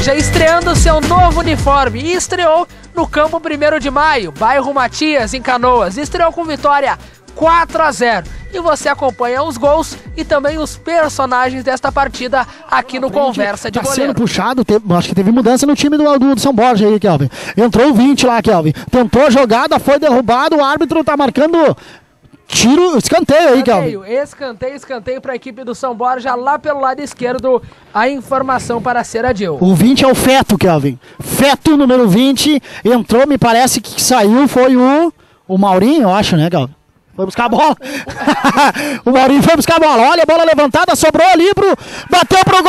Borja estreando seu novo uniforme e estreou no campo 1º de Maio, bairro Matias, em Canoas. Estreou com vitória 4-0. E você acompanha os gols e também os personagens desta partida aqui no Conversa de Goleiro. Tá sendo puxado, acho que teve mudança no time do São Borja aí, Kelvin. Entrou o 20 lá, Kelvin. Tentou a jogada, foi derrubado, o árbitro tá marcando tiro, escanteio aí, Kelvin. Escanteio para a equipe do São Borja lá pelo lado esquerdo. A informação para a Ceradil. O 20 é o Feto, Kelvin. Feto, número 20, entrou, me parece que saiu, foi o Maurinho, eu acho, né, Kelvin? Foi buscar a bola. O Maurinho foi buscar a bola. Olha a bola levantada, sobrou ali bateu pro gol!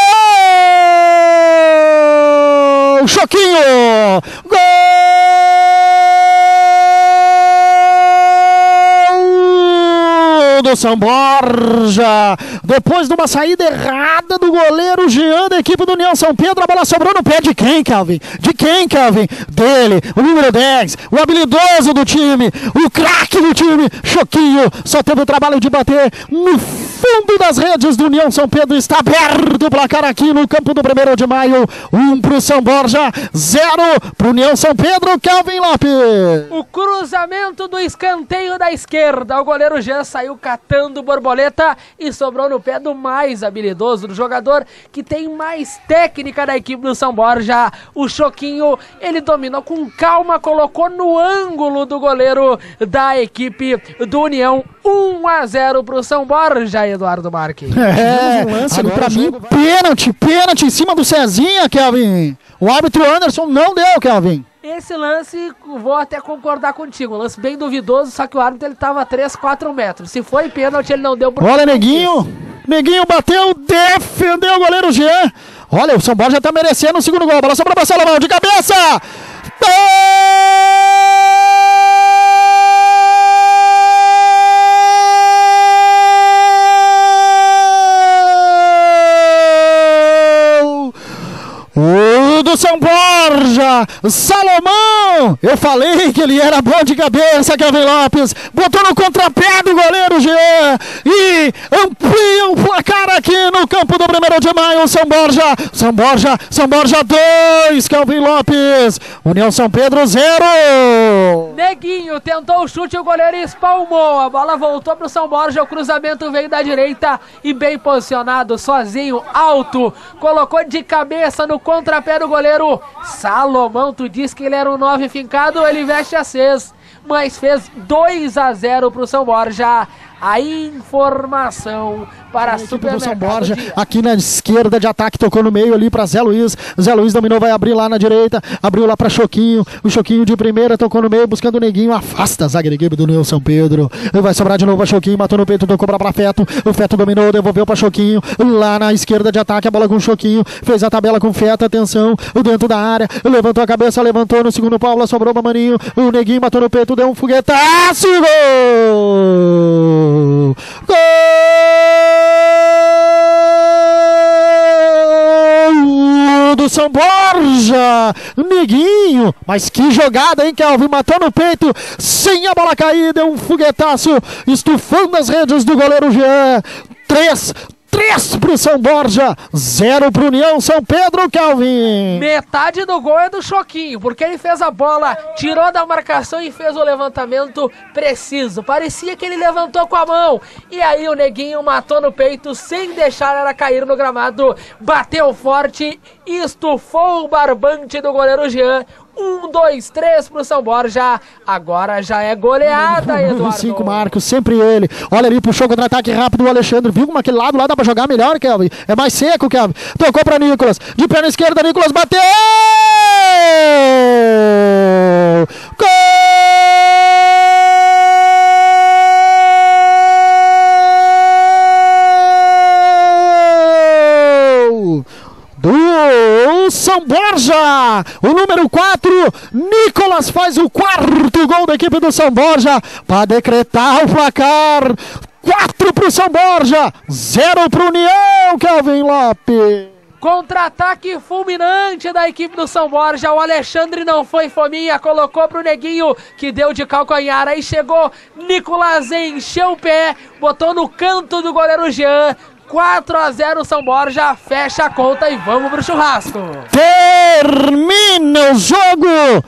Choquinho! Gol do São Borja! Depois de uma saída errada do goleiro Jean da equipe do União São Pedro, a bola sobrou no pé de quem, Kelvin? De quem, Kelvin? Dele, o número 10, o habilidoso do time, o craque do time, Choquinho. Só teve o trabalho de bater no fundo das redes do União São Pedro. Está aberto o placar aqui no campo do 1º de Maio. 1 pro São Borja, 0 pro União São Pedro. Kelvin Lopes. O cruzamento do escanteio da esquerda. O goleiro Jean saiu catando borboleta e sobrou no pé do mais habilidoso, do jogador que tem mais técnica da equipe do São Borja, o Choquinho. Ele dominou com calma, colocou no ângulo do goleiro da equipe do União. 1-0 pro São Borja, Eduardo Marques. Pra mim, pênalti em cima do Cezinha, Kelvin. O árbitro Anderson não deu, Kelvin. Esse lance, vou até concordar contigo, um lance bem duvidoso, só que o árbitro ele tava a 3, 4 metros. Se foi pênalti, ele não deu. Olha, Neguinho bateu, defendeu o goleiro Jean. Olha, o São Borja tá merecendo o segundo gol. Bola sobrou pra Salomão, de cabeça. O do São Borja, Salomão, eu falei que ele era bom de cabeça, Kelvin Lopes, botou no contrapé do goleiro Jean e amplia o placar aqui no campo do 1º de Maio. São Borja 2, Kelvin Lopes, União São Pedro 0. Neguinho tentou o chute e o goleiro espalmou, a bola voltou pro São Borja, o cruzamento veio da direita e bem posicionado, sozinho, alto, colocou de cabeça no contrapé do goleiro Salomão. Tu disse que ele era um 9 fincado, ele veste a 6, mas fez 2-0 pro São Borja. A informação para a Supermercado São Borja, aqui na esquerda de ataque, tocou no meio ali para Zé Luiz. Zé Luiz dominou, vai abrir lá na direita, abriu lá para Choquinho. O Choquinho de primeira tocou no meio, buscando o Neguinho, afasta a zaga da equipe do União São Pedro. Vai sobrar de novo para Choquinho, matou no peito, tocou para Feto. O Feto dominou, devolveu para Choquinho. Lá na esquerda de ataque, a bola com o Choquinho, fez a tabela com o Feto, atenção, dentro da área, levantou a cabeça, levantou no segundo pau, sobrou para Maninho. O Neguinho matou no peito, deu um foguetaço, gol! Gol do São Borja, Neguinho, mas que jogada, hein, Kelvin? Matou no peito, sem a bola cair, deu um foguetaço, estufando as redes do goleiro Jean. 3 pro São Borja, 0 pro União São Pedro, Kelvin. Metade do gol é do Choquinho, porque ele fez a bola, tirou da marcação e fez o levantamento preciso. Parecia que ele levantou com a mão. E aí o Neguinho matou no peito, sem deixar ela cair no gramado. Bateu forte, estufou o barbante do goleiro Jean. 1, 2, 3 pro São Borja. Agora já é goleada, Eduardo. 5 Marcos, sempre ele. Olha ali, puxou contra-ataque rápido o Alexandre. Viu como aquele lado lá dá pra jogar melhor, Kelvin? É mais seco, Kelvin. Tocou pra Nicolas. De perna esquerda, Nicolas bateu! Gol! Do São Borja, o número 4, Nicolas faz o 4º gol da equipe do São Borja para decretar o placar. 4 pro São Borja, 0 pro União, Kelvin Lopes. Contra-ataque fulminante da equipe do São Borja. O Alexandre não foi fominha, colocou pro Neguinho, que deu de calcanhar. Aí chegou Nicolas, encheu o pé, botou no canto do goleiro Jean. 4-0 São Borja, fecha a conta e vamos pro churrasco. Termina o jogo.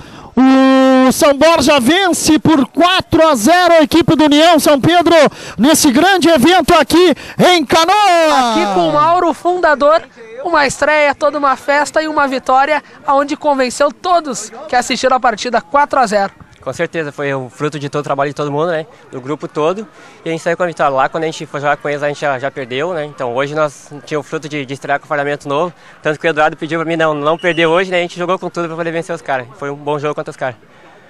O São Borja vence por 4-0 a equipe do União São Pedro nesse grande evento aqui em Canoas. Aqui com o Mauro, fundador, uma estreia, toda uma festa e uma vitória onde convenceu todos que assistiram a partida 4-0. Com certeza, foi o fruto de todo o trabalho de todo mundo, né? Do grupo todo. E a gente saiu com a vitória. Lá, quando a gente foi jogar com eles, a gente já perdeu, né? Então hoje nós tínhamos o fruto de estrear com o fardamento novo. Tanto que o Eduardo pediu pra mim não perder hoje, né? A gente jogou com tudo pra poder vencer os caras. Foi um bom jogo contra os caras.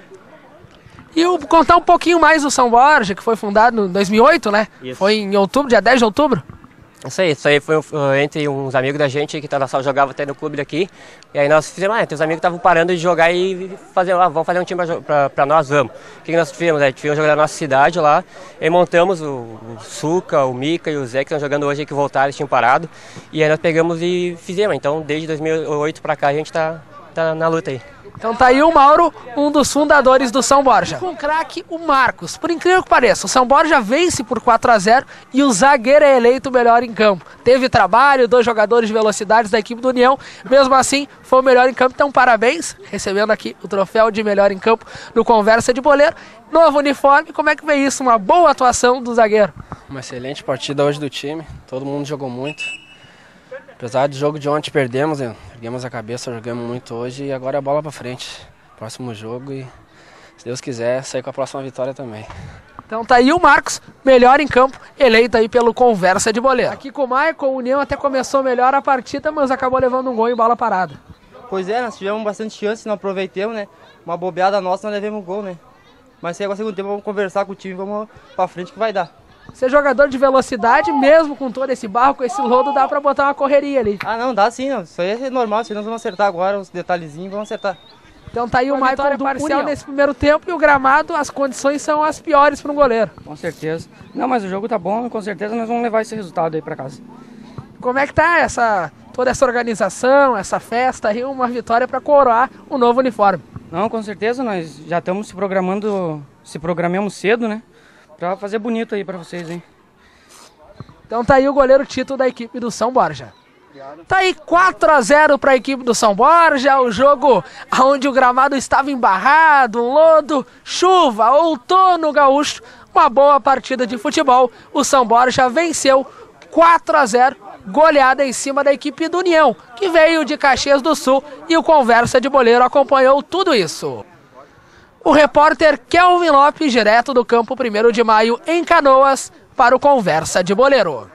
E eu vou contar um pouquinho mais do São Borja, que foi fundado em 2008, né? Isso. Foi em outubro, dia 10 de outubro. Isso aí foi entre uns amigos da gente que só jogava até no clube daqui. E aí nós fizemos, tem os amigos que estavam parando de jogar e vamos fazer um time pra nós, vamos. O que nós fizemos? A gente veio jogar na nossa cidade lá, e montamos o Suca, o Mica e o Zé, que estão jogando hoje, que voltaram, eles tinham parado. E aí nós pegamos e fizemos. Então desde 2008 pra cá a gente tá na luta aí. Então tá aí o Mauro, um dos fundadores do São Borja. Com o craque, o Marcos. Por incrível que pareça, o São Borja vence por 4-0 e o zagueiro é eleito o melhor em campo. Teve trabalho, 2 jogadores de velocidades da equipe do União, mesmo assim foi o melhor em campo. Então parabéns, recebendo aqui o troféu de melhor em campo no Conversa de Boleiro. Novo uniforme, como é que vem isso? Uma boa atuação do zagueiro. Uma excelente partida hoje do time, todo mundo jogou muito. Apesar do jogo de ontem perdemos, erguemos a cabeça, jogamos muito hoje e agora é a bola pra frente. Próximo jogo e, se Deus quiser, sair com a próxima vitória também. Então tá aí o Marcos, melhor em campo, eleito aí pelo Conversa de Boleiro. Aqui com o Michael, o União até começou melhor a partida, mas acabou levando um gol em bola parada. Pois é, nós tivemos bastante chance, não aproveitamos, né? Uma bobeada nossa, nós levamos o gol, né? Mas se agora no segundo tempo vamos conversar com o time, vamos pra frente que vai dar. Ser jogador de velocidade, mesmo com todo esse barro, com esse lodo, dá pra botar uma correria ali. Ah não, dá sim, não. Isso aí é normal, se nós vamos acertar agora os detalhezinhos, vamos acertar. Então tá aí o Michael do parcial nesse primeiro tempo e o gramado, as condições são as piores para um goleiro. Com certeza. Não, mas o jogo tá bom e com certeza nós vamos levar esse resultado aí pra casa. Como é que tá toda essa organização, essa festa aí, uma vitória para coroar o novo uniforme? Não, com certeza, nós já estamos programamos cedo, né? Pra fazer bonito aí pra vocês, hein? Então tá aí o goleiro Tito da equipe do São Borja. Tá aí 4-0 para a equipe do São Borja, o jogo onde o gramado estava embarrado, lodo, chuva, outono gaúcho, uma boa partida de futebol. O São Borja venceu 4-0, goleada em cima da equipe do União, que veio de Caxias do Sul, e o Conversa de Boleiro acompanhou tudo isso. O repórter Kelvin Lopes, direto do campo 1º de Maio, em Canoas, para o Conversa de Boleiro.